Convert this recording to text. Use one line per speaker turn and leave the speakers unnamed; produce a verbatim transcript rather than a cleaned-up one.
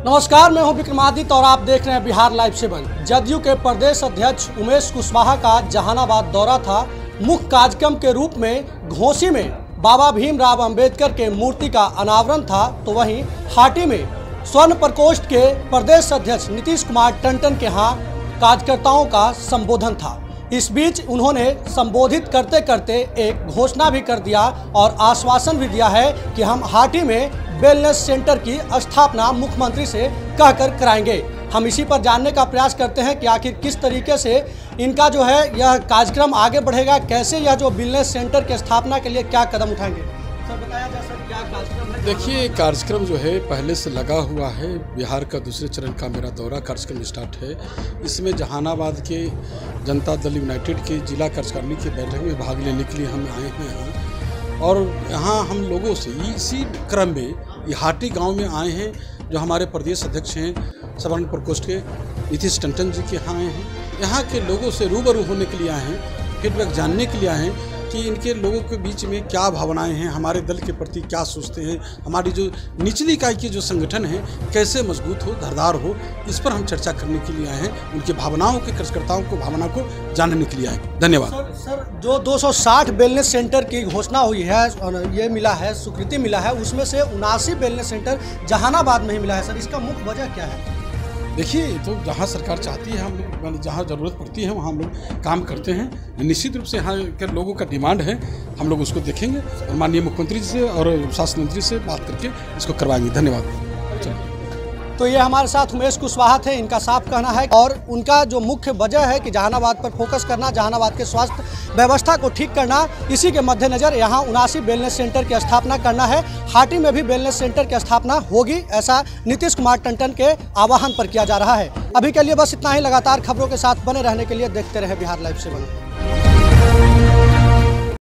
नमस्कार, मैं हूं विक्रमादित्य और आप देख रहे हैं बिहार लाइव सेवन। जदयू के प्रदेश अध्यक्ष उमेश कुशवाहा का जहानाबाद दौरा था। मुख्य कार्यक्रम के रूप में घोसी में बाबा भीमराव अंबेडकर के मूर्ति का अनावरण था, तो वहीं हाटी में स्वर्ण प्रकोष्ठ के प्रदेश अध्यक्ष नीतीश कुमार टंडन के यहाँ कार्यकर्ताओं का संबोधन था। इस बीच उन्होंने संबोधित करते करते एक घोषणा भी कर दिया और आश्वासन भी दिया है कि हम हाटी में वेलनेस सेंटर की स्थापना मुख्यमंत्री से कहकर कराएंगे। हम इसी पर जानने का प्रयास करते हैं कि आखिर किस तरीके से इनका जो है यह कार्यक्रम आगे बढ़ेगा, कैसे यह जो वेलनेस सेंटर की स्थापना के लिए क्या कदम उठाएंगे। सर बताया जा सर क्या कार्यक्रम है?
देखिए, कार्यक्रम जो है पहले से लगा हुआ है। बिहार का दूसरे चरण का मेरा दौरा कार्यक्रम स्टार्ट है। इसमें जहानाबाद के जनता दल यूनाइटेड के जिला कार्यकारिणी की बैठक में भाग लेने के लिए हम आए हैं और यहाँ हम लोगों से इसी क्रम में ये हाटी गांव में आए हैं। जो हमारे प्रदेश अध्यक्ष हैं स्वर्ण प्रकोष्ठ के नीतीश टंडन जी के यहाँ आए हैं। यहाँ के लोगों से रूबरू होने के लिए आए हैं, फीडबैक जानने के लिए आए हैं कि इनके लोगों के बीच में क्या भावनाएं हैं, हमारे दल के प्रति क्या सोचते हैं, हमारी जो निचली इकाई के जो संगठन है कैसे मजबूत हो, धारदार हो, इस पर हम चर्चा करने के लिए आए हैं। उनकी भावनाओं के कार्यकर्ताओं को भावना को जानने के लिए आए। धन्यवाद।
सर, सर जो दो सौ साठ वेलनेस सेंटर की घोषणा हुई है और ये मिला है, स्वीकृति मिला है, उसमें से उनासी वेलनेस सेंटर जहानाबाद में ही मिला है। सर इसका मुख्य वजह क्या है?
देखिए, तो जहाँ सरकार चाहती है हम लोग, जहाँ ज़रूरत पड़ती है वहाँ हम लोग काम करते हैं। निश्चित रूप से यहाँ के लोगों का डिमांड है, हम लोग उसको देखेंगे और माननीय मुख्यमंत्री जी से और स्वास्थ्य मंत्री से बात करके इसको करवाएंगे। धन्यवाद।
तो ये हमारे साथ उमेश कुशवाहा थे। इनका साफ कहना है और उनका जो मुख्य वजह है कि जहानाबाद पर फोकस करना, जहानाबाद के स्वास्थ्य व्यवस्था को ठीक करना, इसी के मद्देनज़र यहाँ उनासी वेलनेस सेंटर की स्थापना करना है। हाटी में भी वेलनेस सेंटर की स्थापना होगी, ऐसा नीतीश कुमार टंडन के आह्वान पर किया जा रहा है। अभी के लिए बस इतना ही। लगातार खबरों के साथ बने रहने के लिए देखते रहे बिहार लाइव सेवन।